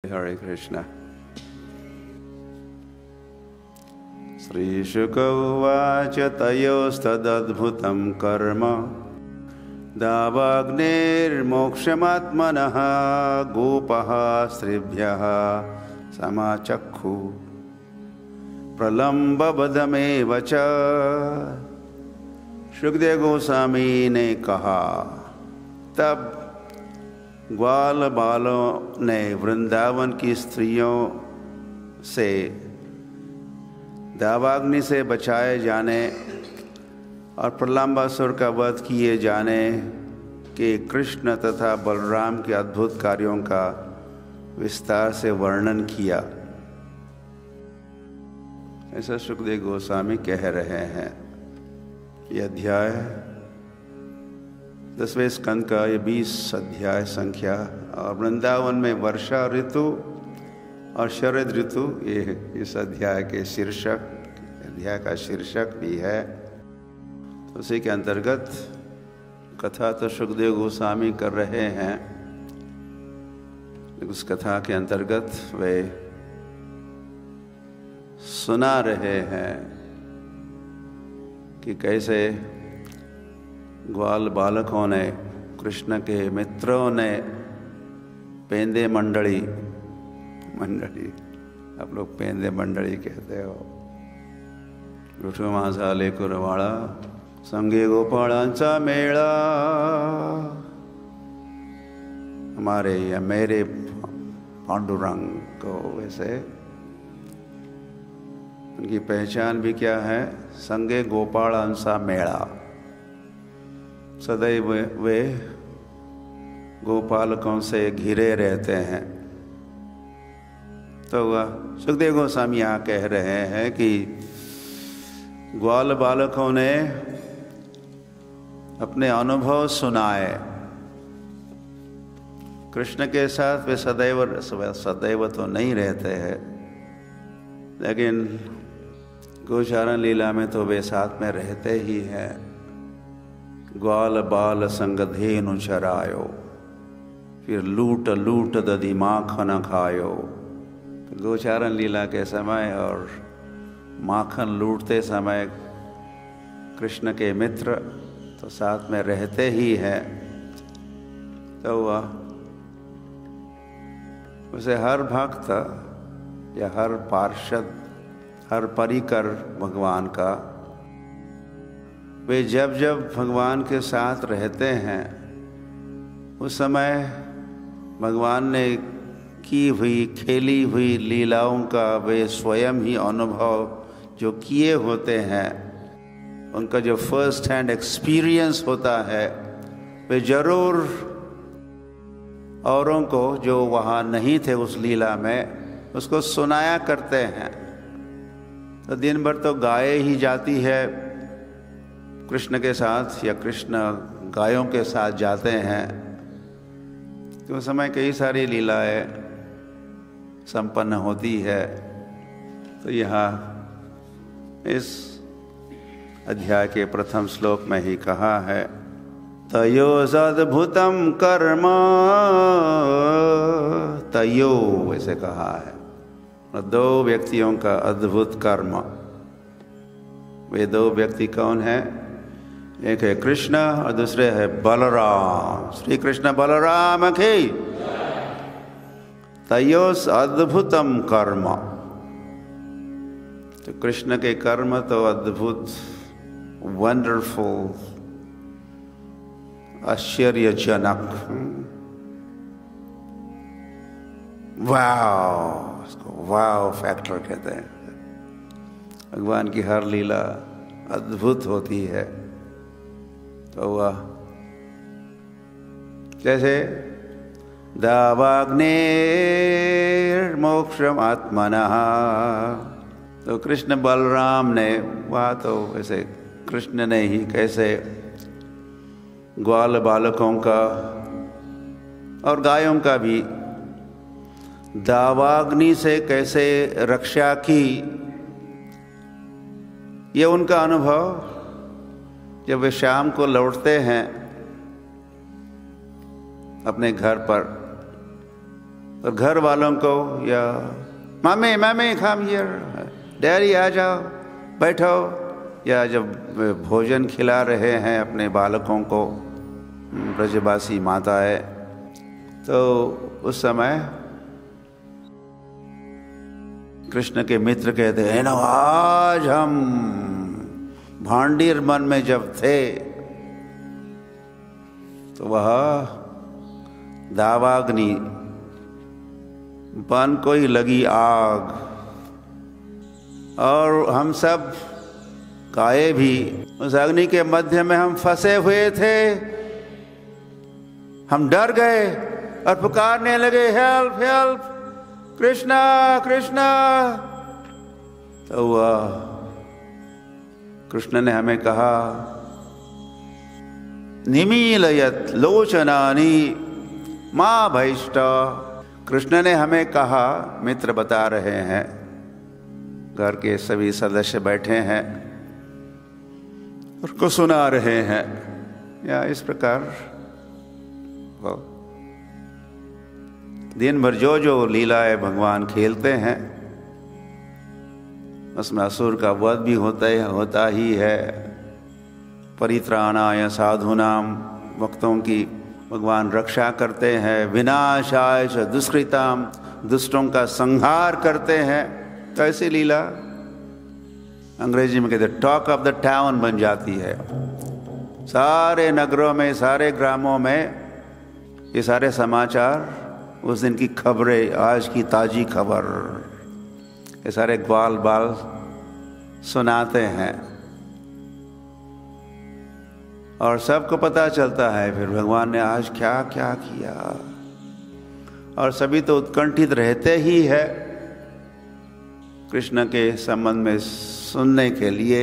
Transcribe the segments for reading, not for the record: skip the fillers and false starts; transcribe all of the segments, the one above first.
हरे कृष्ण। श्रीशुक उवाच तयोस्तदद्भुतं कर्म दावाग्नेर्मोक्षमात्मनः गोपः स्त्रीभ्यः समाचक्षु प्रलम्बबधमेव च। सुखदेव गोस्वामी ने कहा, तब ग्वाल बालों ने वृंदावन की स्त्रियों से दावाग्नि से बचाए जाने और प्रलंबासुर का वध किए जाने के कृष्ण तथा बलराम के अद्भुत कार्यों का विस्तार से वर्णन किया। ऐसा सुखदेव गोस्वामी कह रहे हैं। यह अध्याय 10वें स्कंद का ये 20 अध्याय संख्या और वृंदावन में वर्षा ऋतु और शरद ऋतु ये इस अध्याय के शीर्षक, अध्याय का शीर्षक भी है। तो उसी के अंतर्गत कथा तो सुखदेव गोस्वामी कर रहे हैं, उस कथा के अंतर्गत वे सुना रहे हैं कि कैसे ग्वाल बालकों ने, कृष्ण के मित्रों ने पेंदे मंडली, आप लोग पेंदे मंडली कहते हो, विठू माझा लेकुरवाड़ा संगे गोपाळांचा मेळा, हमारे या मेरे पांडुरंग को। वैसे उनकी पहचान भी क्या है? संगे गोपाळांचा मेळा। सदैव वे गोपालकों से घिरे रहते हैं। तो वह सुखदेव गोस्वामी यहाँ कह रहे हैं कि ग्वाल बालकों ने अपने अनुभव सुनाए। कृष्ण के साथ वे सदैव तो नहीं रहते हैं, लेकिन गोचारण लीला में तो वे साथ में रहते ही हैं। ग्वाल बाल संग धेनु चरायो, फिर लूट लूट दधी माखन खायो। गोचारण लीला के समय और माखन लूटते समय कृष्ण के मित्र तो साथ में रहते ही हैं। तो वह उसे हर भक्त या हर पार्षद, हर परिकर भगवान का, वे जब जब भगवान के साथ रहते हैं उस समय भगवान ने की हुई, खेली हुई लीलाओं का वे स्वयं ही अनुभव जो किए होते हैं, उनका जो फर्स्ट हैंड एक्सपीरियंस होता है, वे जरूर औरों को जो वहाँ नहीं थे उस लीला में उसको सुनाया करते हैं। तो दिन भर तो गाये ही जाती है कृष्ण के साथ, या कृष्ण गायों के साथ जाते हैं। तो उस समय कई सारी लीलाएं संपन्न होती है। तो यहाँ इस अध्याय के प्रथम श्लोक में ही कहा है, तयो सद्भुतम कर्म, तयो वैसे कहा है, दो व्यक्तियों का अद्भुत कर्म। वे दो व्यक्ति कौन है? एक है कृष्ण और दूसरे है बलराम। श्री कृष्ण बलराम की। तयोस अद्भुतम कर्म, तो कृष्ण के कर्म तो अद्भुत, वंडरफुल, आश्चर्यजनक, वाव, इसको वाव फैक्टर कहते हैं। भगवान की हर लीला अद्भुत होती है। तो वह जैसे दावाग्नेर्मोक्षमात्मनः, तो कृष्ण बलराम ने, वह तो वैसे कृष्ण ने ही कैसे ग्वाल बालकों का और गायों का भी दावाग्नि से कैसे रक्षा की, ये उनका अनुभव जब वे शाम को लौटते हैं अपने घर पर, और घर वालों को या mummy mummy come here, daddy आ जाओ बैठो, या जब भोजन खिला रहे हैं अपने बालकों को ब्रजवासी माताएं, तो उस समय कृष्ण के मित्र कहते हैं ना, आज हम भांडीर मन में जब थे तो वह दावाग्नि बन को ही लगी आग, और हम सब गाये भी उस अग्नि के मध्य में हम फंसे हुए थे। हम डर गए और पुकारने लगे, हेल्प हेल्प, कृष्णा कृष्णा। तो वह कृष्ण ने हमें कहा, निमीलयत लोचनानि मां भैष्ट। कृष्ण ने हमें कहा, मित्र बता रहे हैं, घर के सभी सदस्य बैठे हैं उसको सुना रहे हैं, या इस प्रकार दिन भर जो जो लीलाएं भगवान खेलते हैं उसमें असुर का वध भी होता ही है। परित्राणाय साधूनाम, भक्तों की भगवान रक्षा करते हैं। विनाशाय च दुष्कृताम, दुष्टों का संहार करते हैं। तो ऐसी लीला अंग्रेजी में कहते टॉक ऑफ द टाउन बन जाती है। सारे नगरों में, सारे ग्रामों में ये सारे समाचार, उस दिन की खबरें, आज की ताजी खबर, ये सारे ग्वाल बाल सुनाते हैं और सबको पता चलता है फिर भगवान ने आज क्या क्या किया। और सभी तो उत्कंठित रहते ही है कृष्ण के संबंध में सुनने के लिए।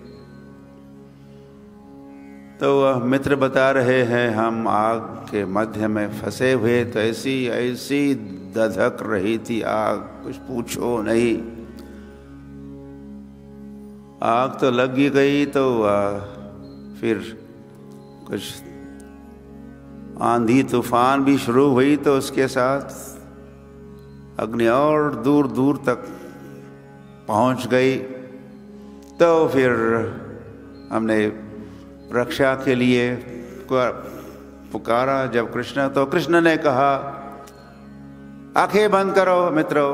तो वह मित्र बता रहे हैं, हम आग के मध्य में फंसे हुए, तो ऐसी ऐसी दधक रही थी आग, कुछ पूछो नहीं। आग तो लग ही गई, तो फिर कुछ आंधी तूफान भी शुरू हुई, तो उसके साथ अग्नि और दूर दूर तक पहुंच गई। तो फिर हमने रक्षा के लिए पुकारा जब कृष्ण, तो कृष्ण ने कहा, आंखें बंद करो मित्रों।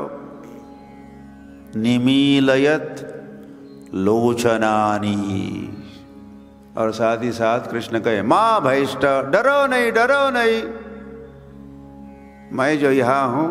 निमीलयत लोचनानि, और साथ ही साथ कृष्ण कहे, मां भैष्ट, डरो नहीं डरो नहीं, मैं जो यहां हूं,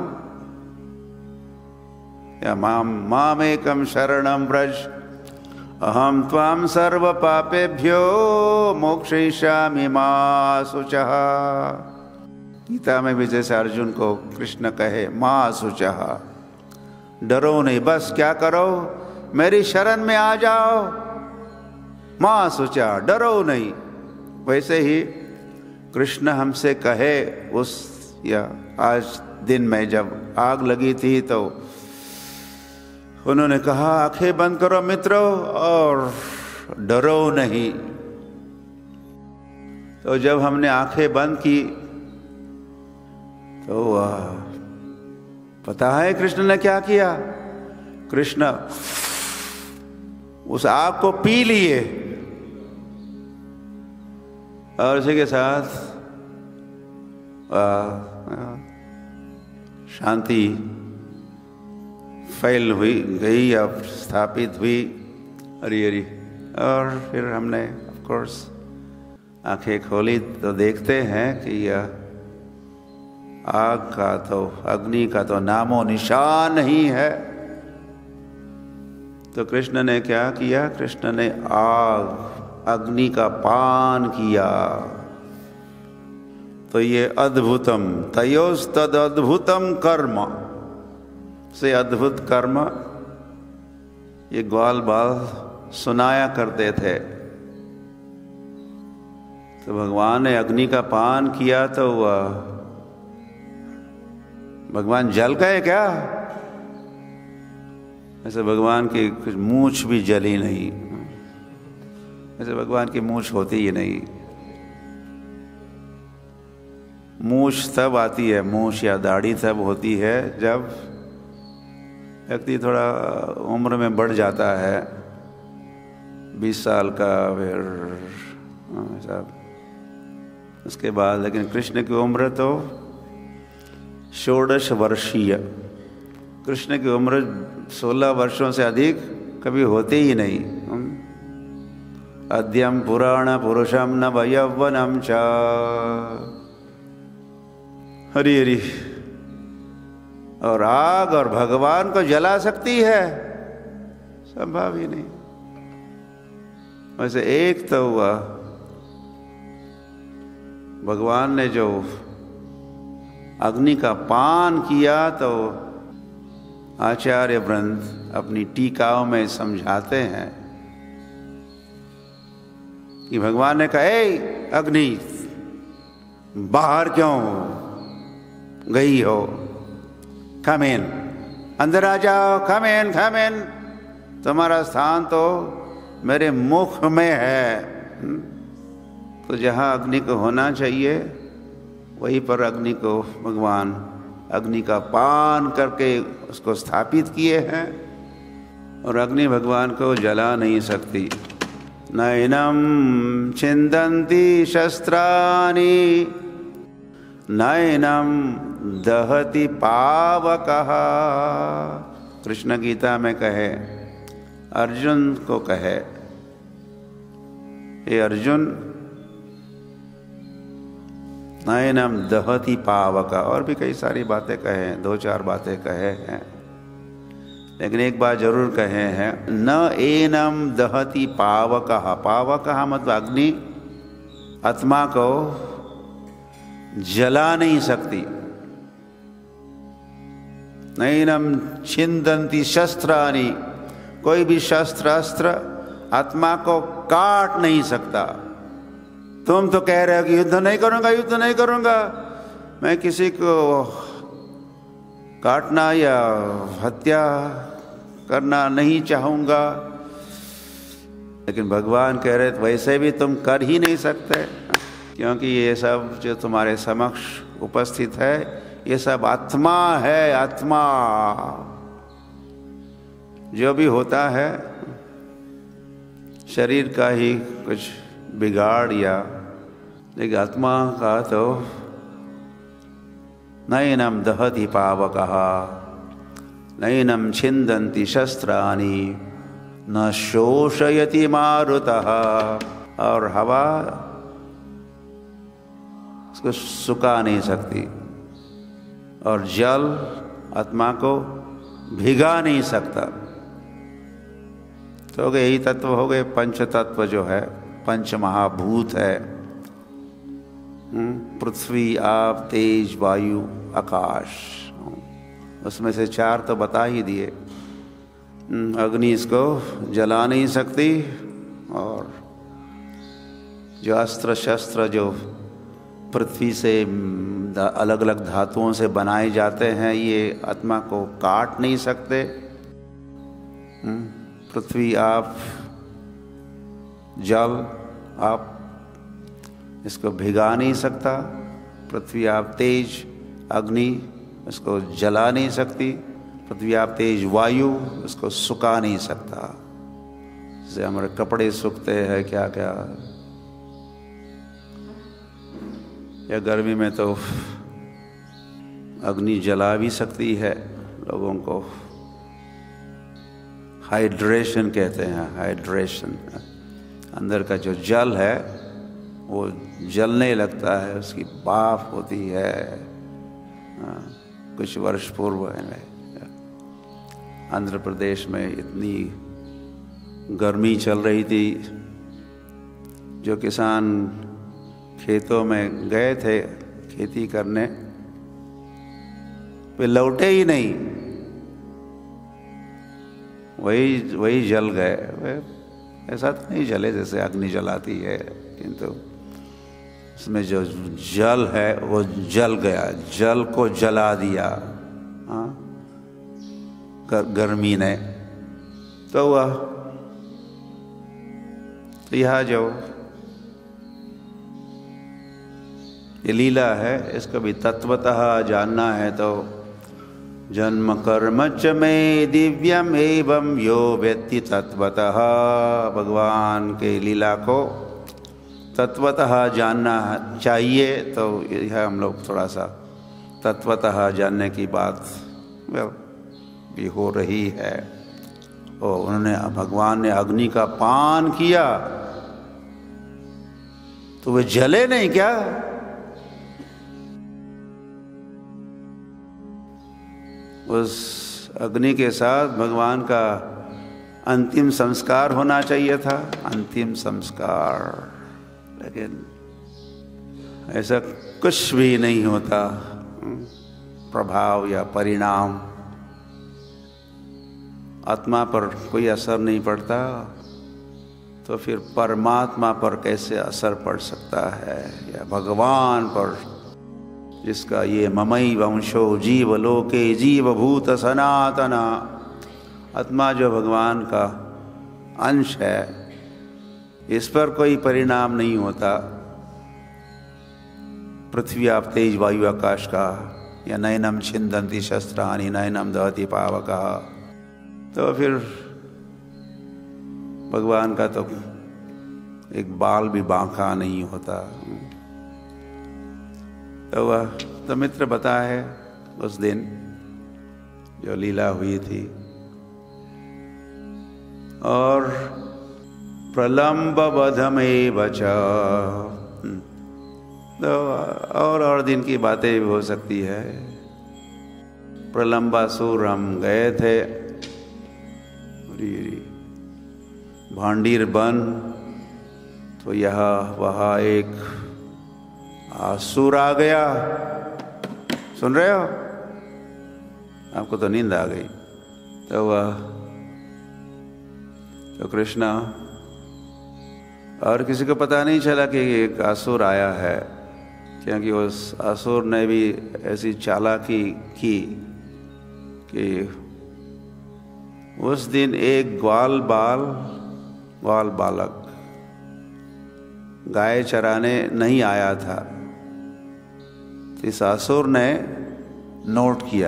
या मामेकम शरणम व्रज, अहम त्वाम सर्व पापेभ्यो मोक्षयिष्यामि मा शुचः। गीता में भी जैसे अर्जुन को कृष्ण कहे, मां शुचः, डरो नहीं, बस क्या करो, मेरी शरण में आ जाओ, मां शुचः, डरो नहीं। वैसे ही कृष्ण हमसे कहे, उस या आज दिन में जब आग लगी थी तो उन्होंने कहा, आंखें बंद करो मित्रों और डरो नहीं। तो जब हमने आंखें बंद की तो पता है कृष्ण ने क्या किया? कृष्ण उस आग को पी लिए और उसी के साथ शांति फैल हुई गई, अब स्थापित हुई हरी हरी। और फिर हमने ऑफ कोर्स आंखें खोली तो देखते हैं कि यह आग का तो, अग्नि का तो नामो निशान नहीं है। तो कृष्ण ने क्या किया? कृष्ण ने आग, अग्नि का पान किया। तो ये अद्भुतम तयोस्तद अद्भुतम कर्म से अद्भुत कर्म ये ग्वाल बाल सुनाया करते थे। तो भगवान ने अग्नि का पान किया तो भगवान जल गए क्या? ऐसे भगवान की कुछ मूंछ भी जली नहीं, ऐसे भगवान की मूंछ होती ही नहीं। मूछ तब आती है, मूछ या दाढ़ी तब होती है जब व्यक्ति थोड़ा उम्र में बढ़ जाता है, 20 साल का, फिर सब उसके बाद। लेकिन कृष्ण की उम्र तो 16 वर्षीय, कृष्ण की उम्र 16 वर्षों से अधिक कभी होते ही नहीं। अद्यम पुराण पुरुषम न यौवनम च, हरि हरि। और आग और भगवान को जला सकती है? संभव ही नहीं। वैसे एक तो हुआ, भगवान ने जो अग्नि का पान किया तो आचार्य वृंद अपनी टीकाओं में समझाते हैं कि भगवान ने कहा, ए अग्नि, बाहर क्यों गई हो? कम इन, अंदर आ जाओ, कम इन, कम इन। तुम्हारा स्थान तो मेरे मुख में है। तो जहाँ अग्नि को होना चाहिए वहीं पर अग्नि को भगवान अग्नि का पान करके उसको स्थापित किए हैं, और अग्नि भगवान को जला नहीं सकती। नैनम छिन्दन्ति शस्त्राणि नैनम दहति पावकः। कृष्ण गीता में कहे, अर्जुन को कहे, हे अर्जुन, नैनम दहति पावका। और भी कई सारी बातें कहे, 2-4 बातें कहे हैं, लेकिन एक बात जरूर कहे हैं, न एनम दहति पावकः। पावकः मतलब अग्नि आत्मा को जला नहीं सकती। नैनम छिन्दन्ति शस्त्राणि, कोई भी शस्त्र अस्त्र आत्मा को काट नहीं सकता। तुम तो कह रहे हो कि युद्ध नहीं करूंगा, युद्ध नहीं करूंगा, मैं किसी को काटना या हत्या करना नहीं चाहूंगा। लेकिन भगवान कह रहे वैसे भी तुम कर ही नहीं सकते, क्योंकि ये सब जो तुम्हारे समक्ष उपस्थित है ये सब आत्मा है। आत्मा जो भी होता है शरीर का ही कुछ बिगाड़ या, लेकिन आत्मा का तो नैनम दहति पावकः नैनम छिन्दन्ति शस्त्राणि न शोषयति मारुतः। और हवा उसको सुखा नहीं सकती, और जल आत्मा को भिगा नहीं सकता। तो यही तत्व हो गए, पंच तत्व जो है, पंच महाभूत है, पृथ्वी, आप, तेज, वायु, आकाश। उसमें से 4 तो बता ही दिए। अग्नि इसको जला नहीं सकती, और जो अस्त्र शस्त्र जो पृथ्वी से अलग अलग धातुओं से बनाए जाते हैं ये आत्मा को काट नहीं सकते। पृथ्वी, आप, जल, आप इसको भिगा नहीं सकता। पृथ्वी, आप, तेज, अग्नि इसको जला नहीं सकती। पृथ्वी, आप, तेज, वायु इसको सुखा नहीं सकता। जैसे हमारे कपड़े सूखते हैं, क्या क्या, या गर्मी में तो अग्नि जला भी सकती है लोगों को। हाइड्रेशन कहते हैं, हाइड्रेशन। अंदर का जो जल है वो जलने लगता है, उसकी भाप होती है। कुछ वर्ष पूर्व में आंध्र प्रदेश में इतनी गर्मी चल रही थी, जो किसान खेतों में गए थे खेती करने, वे लौटे ही नहीं, वही जल गए। ऐसा तो नहीं जले जैसे अग्नि जलाती है, किंतु उसमें जो जल है वो जल गया, जल को जला दिया गर्मी ने। तो वह यह जो ये लीला है, इसको भी तत्वतः जानना है तो जन्म कर्म च में दिव्यम एवं यो व्यक्ति तत्वतः, भगवान के लीला को तत्वतः जानना चाहिए। तो यह हम लोग थोड़ा सा तत्वतः जानने की बात भी हो रही है। और उन्होंने, भगवान ने अग्नि का पान किया तो वे जले नहीं क्या? उस अग्नि के साथ भगवान का अंतिम संस्कार होना चाहिए था, अंतिम संस्कार। लेकिन ऐसा कुछ भी नहीं होता, प्रभाव या परिणाम, आत्मा पर कोई असर नहीं पड़ता, तो फिर परमात्मा पर कैसे असर पड़ सकता है, या भगवान पर, जिसका ये ममई वंशो जीव लोके जीव भूत सनातना, आत्मा जो भगवान का अंश है, इस पर कोई परिणाम नहीं होता। पृथ्वी आप तेज वायु आकाश का, या नयनम छिंदंती शस्त्राणि नयनम दहति पावका, तो फिर भगवान का तो एक बाल भी बांका नहीं होता। तो वह तो मित्र बता है उस दिन जो लीला हुई थी। और प्रलंब बधमे बचा, तो और दिन की बातें भी हो सकती है। प्रलंबासुर हम गए थे भांडीर बन, तो यहाँ वहाँ एक असुर आ गया। सुन रहे हो? आपको तो नींद आ गई। तो वह तो कृष्णा, और किसी को पता नहीं चला कि एक असुर आया है, क्योंकि उस असुर ने भी ऐसी चालाकी की कि उस दिन एक ग्वाल बालक गाय चराने नहीं आया था। इस असुर ने नोट किया,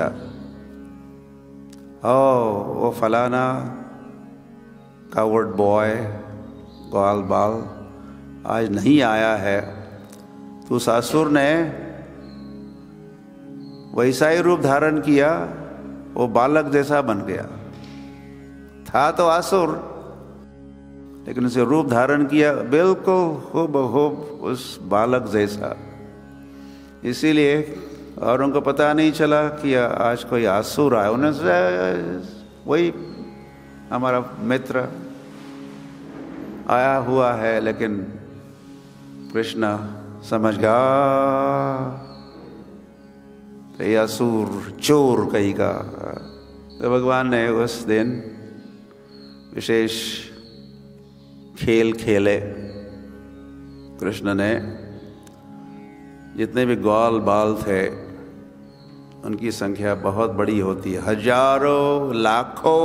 वो फलाना कावर्ड बॉय ग्वाल बाल आज नहीं आया है। तो उस असुर ने वैसा ही रूप धारण किया, वो बालक जैसा बन गया। था तो असुर, लेकिन उसे रूप धारण किया बिल्कुल हूबहूब उस बालक जैसा। इसीलिए औरों को पता नहीं चला कि आज कोई असुर आया। उन्हें वही हमारा मित्र आया हुआ है, लेकिन कृष्ण समझ गया ये असुर चोर कहीं का। तो भगवान ने उस दिन विशेष खेल खेले। कृष्ण ने जितने भी ग्वाल बाल थे उनकी संख्या बहुत बड़ी होती है, हजारों लाखों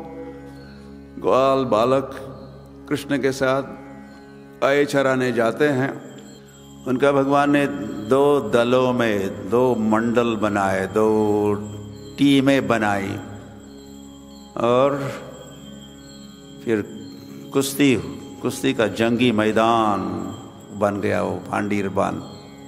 ग्वाल बालक कृष्ण के साथ आए चराने जाते हैं। उनका भगवान ने दो दलों में दो मंडल बनाए, दो टीमें बनाई, और फिर कुश्ती का जंगी मैदान बन गया वो भांडीर बन।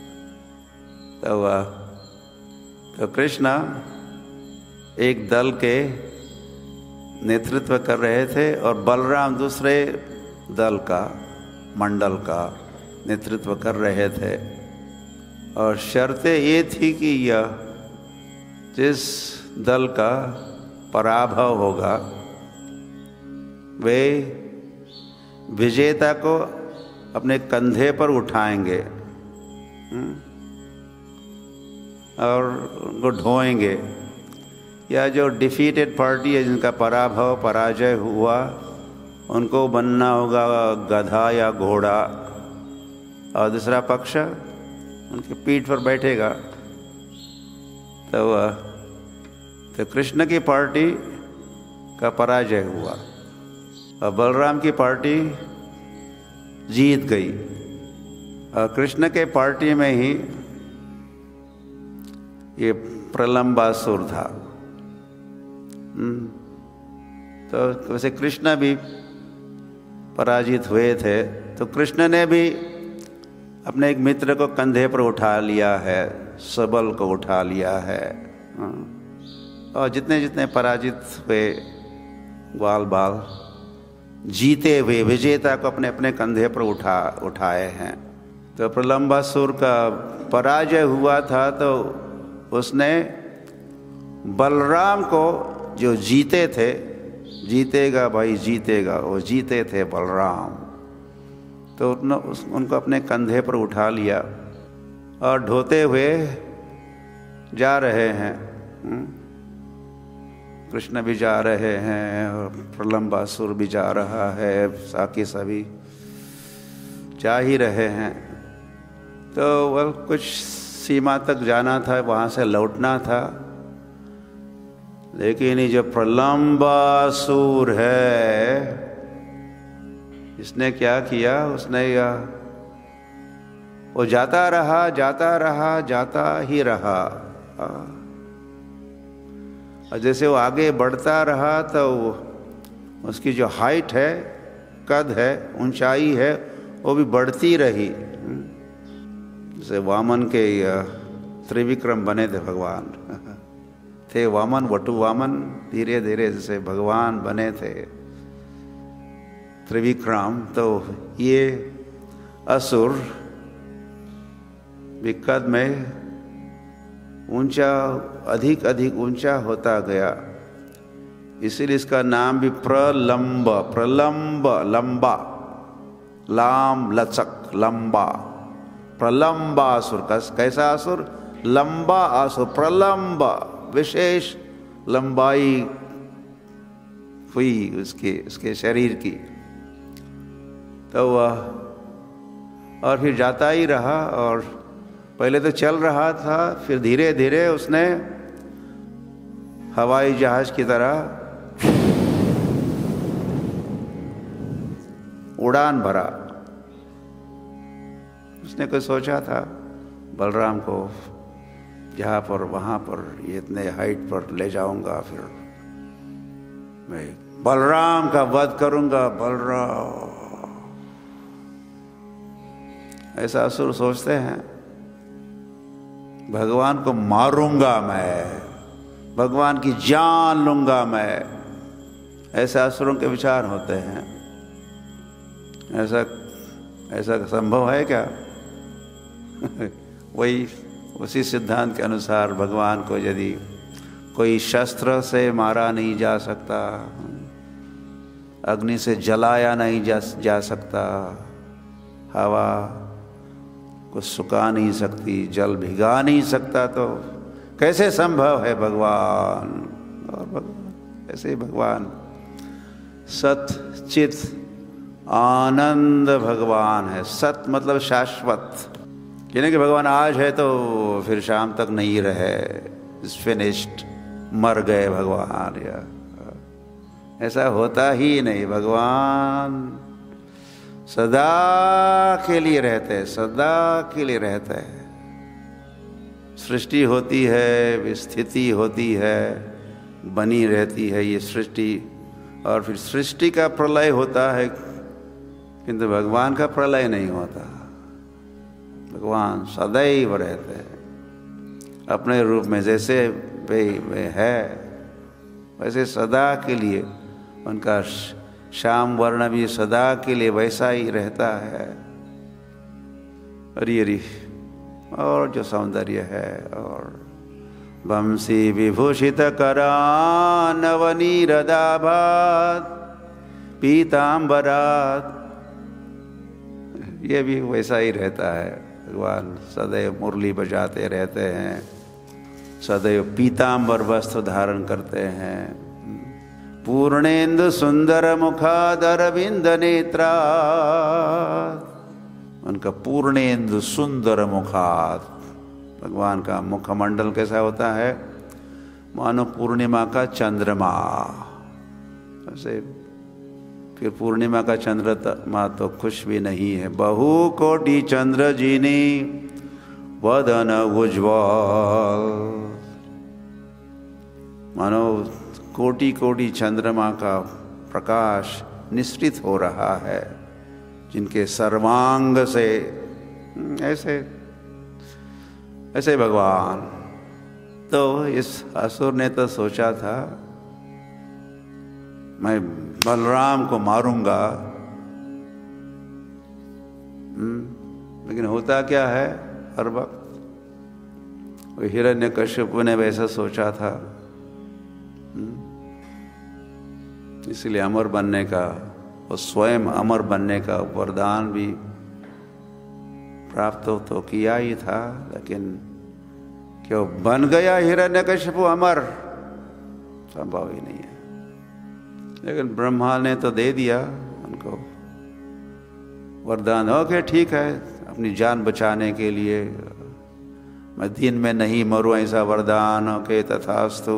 तो कृष्ण एक दल के नेतृत्व कर रहे थे और बलराम दूसरे दल का मंडल का नेतृत्व कर रहे थे। और शर्तें ये थी कि यह जिस दल का पराभव होगा वे विजेता को अपने कंधे पर उठाएंगे और उनको ढोएंगे, या जो डिफीटेड पार्टी है जिनका पराजय हुआ उनको बनना होगा गधा या घोड़ा, और दूसरा पक्ष उनके पीठ पर बैठेगा। तो कृष्ण की पार्टी का पराजय हुआ और बलराम की पार्टी जीत गई। और कृष्ण के पार्टी में ही ये प्रलंबासुर था। तो वैसे कृष्ण भी पराजित हुए थे, तो कृष्ण ने भी अपने एक मित्र को कंधे पर उठा लिया है, सबल को उठा लिया है। और जितने जितने पराजित हुए ग्वाल बाल जीते हुए विजेता को अपने अपने कंधे पर उठाए हैं। तो प्रलंबासुर का पराजय हुआ था, तो उसने बलराम को, जो जीते थे, जीतेगा भाई जीतेगा, वो जीते थे बलराम, तो उनको अपने कंधे पर उठा लिया और ढोते हुए जा रहे हैं। कृष्ण भी जा रहे हैं और प्रलंबासुर भी जा रहा है, साकी सभी जा ही रहे हैं। तो वह कुछ सीमा तक जाना था, वहाँ से लौटना था, लेकिन ये जो प्रलंबासुर है, इसने क्या किया, उसने वो जाता रहा जाता ही रहा। और जैसे वो आगे बढ़ता रहा तो उसकी जो हाइट है, कद है, ऊंचाई है, वो भी बढ़ती रही। जैसे वामन के त्रिविक्रम बने थे भगवान, थे वामन वटु वामन, धीरे धीरे जैसे भगवान बने थे त्रिविक्रम। तो ये असुर भी कद में ऊंचा, अधिक अधिक ऊंचा होता गया, इसीलिए इसका नाम भी प्रलंब, लंबा, लाम लचक, लंबा, प्रलंबासुर। कैसा असुर? लंबा असुर, प्रलंब, विशेष लंबाई हुई उसके शरीर की। तो वह और फिर जाता ही रहा, और पहले तो चल रहा था, फिर धीरे धीरे उसने हवाई जहाज की तरह उड़ान भरा। उसने कुछ सोचा था बलराम को यहाँ पर वहाँ पर इतने हाइट पर ले जाऊंगा, फिर मैं बलराम का वध करूंगा। बलराम ऐसा असुर सोचते हैं, भगवान को मारूंगा मैं, भगवान की जान लूंगा मैं, ऐसे असुरों के विचार होते हैं। ऐसा संभव है क्या? वही उसी सिद्धांत के अनुसार भगवान को यदि कोई शस्त्र से मारा नहीं जा सकता, अग्नि से जलाया नहीं जा सकता, हवा को सुखा नहीं सकती, जल भिगा नहीं सकता, तो कैसे संभव है भगवान? और भगवान ऐसे ही भगवान सत चित आनंद भगवान है। सत मतलब शाश्वत, यानी कि भगवान आज है तो फिर शाम तक नहीं रहे, फिनिश्ड, मर गए भगवान, या ऐसा होता ही नहीं। भगवान सदा के लिए रहते हैं, सदा के लिए रहते हैं। सृष्टि होती है, स्थिति होती है, बनी रहती है ये सृष्टि, और फिर सृष्टि का प्रलय होता है, किंतु भगवान का प्रलय नहीं होता। भगवान सदैव रहते हैं अपने रूप में, जैसे वे है वैसे सदा के लिए। उनका श्याम वर्ण भी सदा के लिए वैसा ही रहता है। हरी हरी, और जो सौंदर्य है, और वंशी विभूषित करा नवनीरदाभात पीतांबरात, ये भी वैसा ही रहता है। भगवान सदैव मुरली बजाते रहते हैं, सदैव पीतांबर वस्त्र धारण करते हैं। पूर्णेन्दु सुंदर मुखादरविंद नेत्रा, उनका पूर्णेन्दु सुंदर मुखाद, भगवान का मुखमंडल कैसा होता है? मानो पूर्णिमा का चंद्रमा। ऐसे फिर पूर्णिमा का चंद्रमा तो खुश भी नहीं है। बहु कोटि चंद्र जीनी वदन उज्ज्वल, मानो कोटि कोटि चंद्रमा का प्रकाश निश्रित हो रहा है, जिनके सर्वांग से ऐसे ऐसे भगवान। तो इस असुर ने तो सोचा था मैं बलराम को मारूंगा, लेकिन होता क्या है हर वक्त, हिरण्यकश्यप ने वैसा सोचा था। इसलिए अमर बनने का और स्वयं अमर बनने का वरदान भी प्राप्त तो किया ही था, लेकिन क्यों बन गया हिरण्यकश्यप अमर, संभव ही नहीं है। लेकिन ब्रह्मा ने तो दे दिया उनको वरदान, ओके ठीक है, अपनी जान बचाने के लिए मैं दिन में नहीं मरूं ऐसा वरदान, ओके तथास्तु,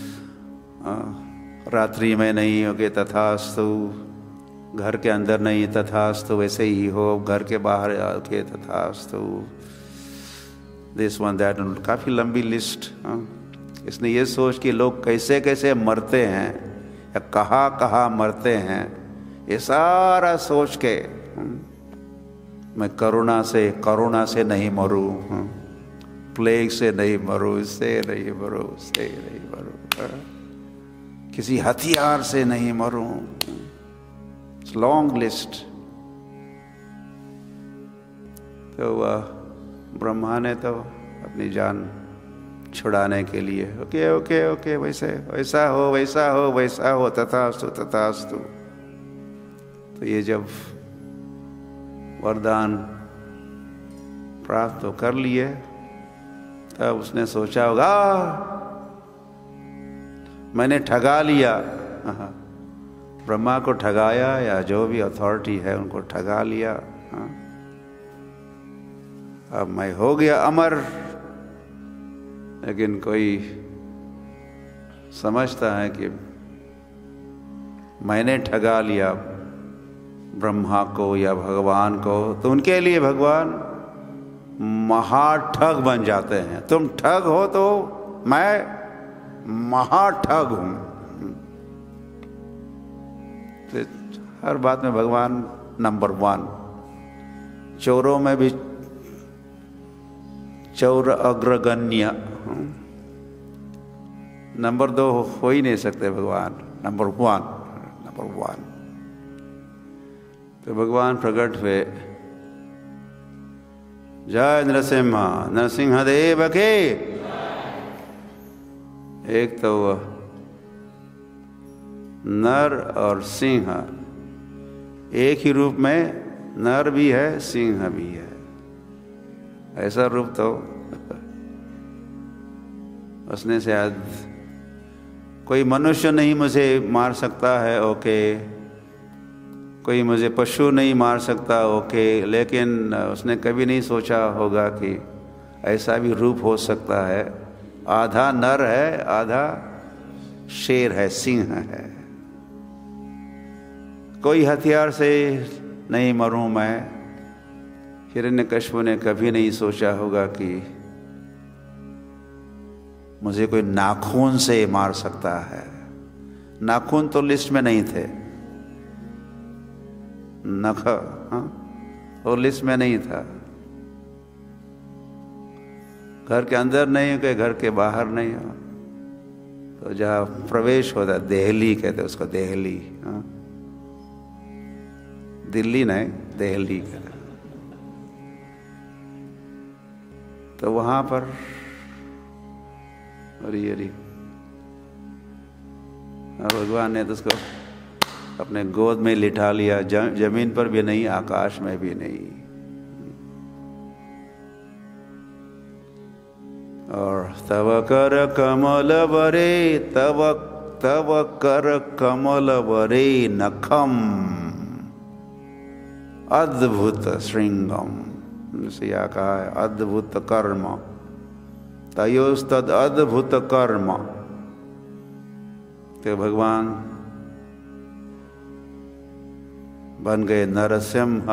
रात्रि में नहीं, ओके तथास्तु, घर के अंदर नहीं तथास्तु, वैसे ही हो, घर के बाहर ओके तथास्तु, दिस वन दैट, काफ़ी लंबी लिस्ट। इसने ये सोच कि लोग कैसे कैसे मरते हैं या कहाँ कहाँ मरते हैं, ये सारा सोच के मैं करुणा से नहीं मरूं, प्लेग से नहीं मरूं, इससे नहीं मरूं, उससे नहीं मरूं, किसी हथियार से नहीं मरूं, लॉन्ग लिस्ट। तो वह ब्रह्मा ने तो अपनी जान छुड़ाने के लिए ओके ओके ओके वैसा हो वैसा हो वैसा हो, तथास्तु तथास्तु। तो ये जब वरदान प्राप्त तो कर लिए, तब उसने सोचा होगा मैंने ठगा लिया, ब्रह्मा को ठगाया या जो भी अथॉरिटी है उनको ठगा लिया, अब मैं हो गया अमर। लेकिन कोई समझता है कि मैंने ठगा लिया ब्रह्मा को या भगवान को, तो उनके लिए भगवान महाठग बन जाते हैं। तुम ठग हो तो मैं महाठग हूं। तो हर बात में भगवान नंबर 1, चोरों में भी चौर अग्रगण्य, नंबर 2 हो ही नहीं सकते भगवान, नंबर 1। तो भगवान प्रकट हुए, जय नरसिंह देव के। एक तो नर और सिंह एक ही रूप में, नर भी है सिंह भी है, ऐसा रूप तो उसने शायद कोई मनुष्य नहीं मुझे मार सकता है, ओके, कोई मुझे पशु नहीं मार सकता, ओके, लेकिन उसने कभी नहीं सोचा होगा कि ऐसा भी रूप हो सकता है, आधा नर है आधा शेर है, सिंह है। कोई हथियार से नहीं मरूं मैं। हिरण्यकश्यप ने कभी नहीं सोचा होगा कि मुझे कोई नाखून से मार सकता है। नाखून तो लिस्ट में नहीं थे, नख वो लिस्ट में नहीं था। घर के अंदर नहीं हो कि घर के बाहर नहीं हो, तो जहाँ प्रवेश होता है, देहली कहते उसको, देहली, दिल्ली नहीं, देहली कहते। तो वहां पर हरी भगवान ने तो उसको अपने गोद में लिटा लिया, जमीन पर भी नहीं, आकाश में भी नहीं। और तव कर कमल बरे, तव कर कमल बरे नखम अद्भुत श्रृंगम, से या कहा है अद्भुत कर्म, तयोस्तद अद्भुत कर्म। तो भगवान बन गए नरसिंह,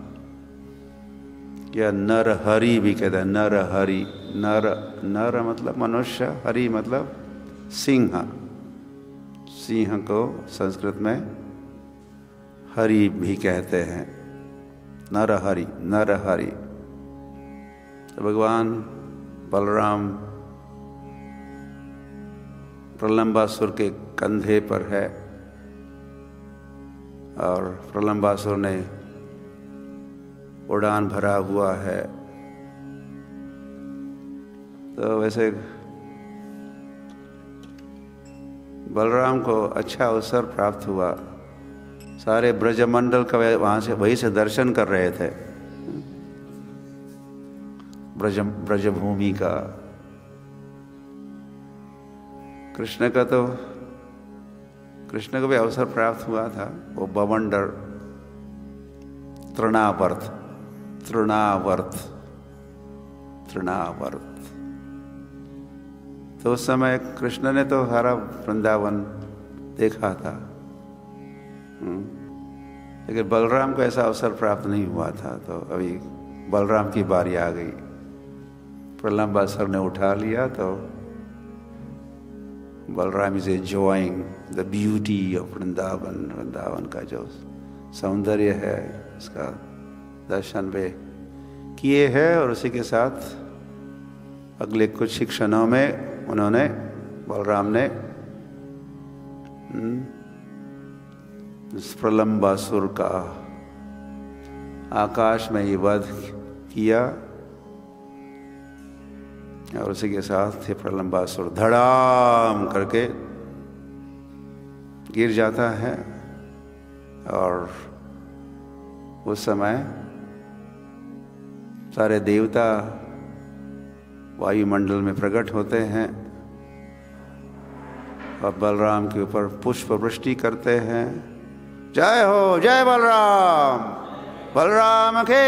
या नर हरि भी कहते हैं, नर हरि। नर मतलब मनुष्य, हरि मतलब सिंह, सिंह को संस्कृत में हरि भी कहते हैं, नरहरि, नरहरि। तो भगवान बलराम प्रलंबासुर के कंधे पर है और प्रलंबासुर ने उड़ान भरा हुआ है। तो वैसे बलराम को अच्छा अवसर प्राप्त हुआ, सारे ब्रजमंडल का वहां से वहीं से दर्शन कर रहे थे, ब्रजभूमि का। कृष्ण को भी अवसर प्राप्त हुआ था, वो बवंडर तृणावर्त, तो उस समय कृष्ण ने तो सारा वृंदावन देखा था, लेकिन बलराम को ऐसा अवसर प्राप्त नहीं हुआ था। तो अभी बलराम की बारी आ गई, प्रलंबासुर ने उठा लिया, तो Balram is enjoying the beauty of Vrindavan. Vrindavan का जो सौंदर्य है इसका दर्शन वे किए हैं, और उसी के साथ अगले कुछ ही क्षणों में उन्होंने, बलराम ने प्रलंबासुर का आकाश में ही वध किया, और उसी के साथ ये प्रलंबासुर धड़ाम करके गिर जाता है। और उस समय सारे देवता वायुमंडल में प्रकट होते हैं और बलराम के ऊपर पुष्प वृष्टि करते हैं। जय हो, जय बलराम, बलराम के।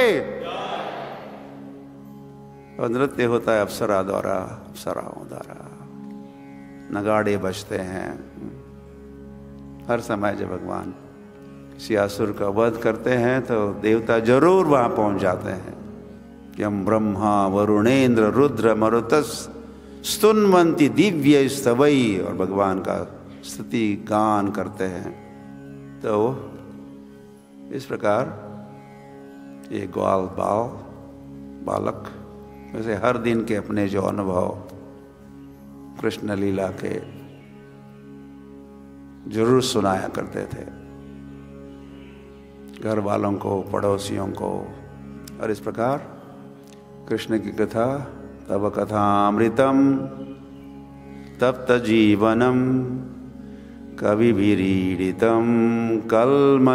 और नृत्य होता है अप्सरा द्वारा, अप्सराओं द्वारा, नगाड़े बजते हैं। हर समय जब भगवान किसी असुर का वध करते हैं तो देवता जरूर वहां पहुंच जाते हैं। यम ब्रह्मा वरुणेन्द्र रुद्र मरुतस स्तुन्वन्ति दिव्य स्तवई, और भगवान का स्तुति गान करते हैं। तो इस प्रकार ये ग्वाल बालक वैसे हर दिन के अपने जो अनुभव कृष्ण लीला के जरूर सुनाया करते थे घर वालों को, पड़ोसियों को। और इस प्रकार कृष्ण की कथा, तब कथामृतम तप्त जीवनम कविभिरीडितम कल्मषापहम।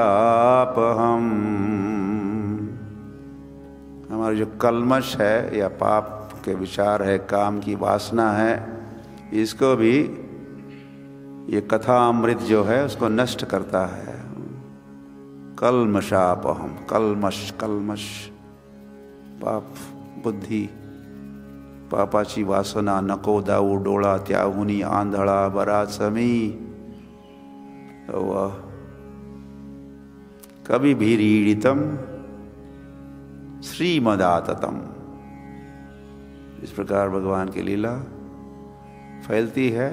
हमारा जो कल्मश है या पाप के विचार है, काम की वासना है, इसको भी ये कथा अमृत जो है उसको नष्ट करता है। कल्मषापहम, कल्मश पाप बुद्धि, पापाची वासना, नको दाऊ डोळा त्याहुनी आंधळा बराचमी। तो वह कभी भीरीडितम श्रीमदाततम। इस प्रकार भगवान की लीला फैलती है,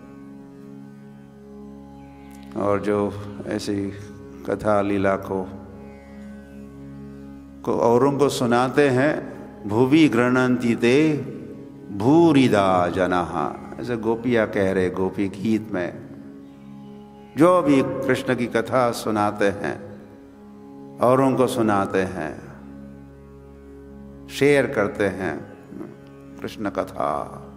और जो ऐसी कथा लीला को औरों को सुनाते हैं, भुवि गृह्णन्ति ते भूरिदा जनाः। ऐसे गोपियाँ कह रहे गोपी गीत में, जो भी कृष्ण की कथा सुनाते हैं, औरों को सुनाते हैं, शेयर करते हैं कृष्ण कथा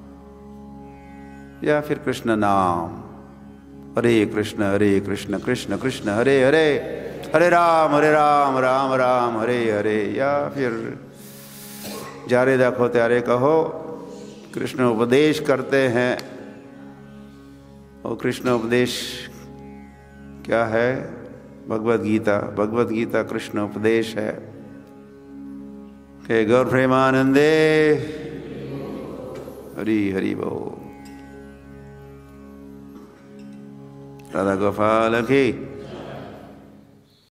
या फिर कृष्ण नाम, हरे कृष्ण कृष्ण कृष्ण हरे हरे, हरे राम राम राम हरे हरे। या फिर जारे देखो त्यारे कहो, कृष्ण उपदेश करते हैं। और कृष्ण उपदेश क्या है? भगवत गीता कृष्ण उपदेश है कि गौर प्रेमानंदे हरि हरि बोल। राधा गोपाल की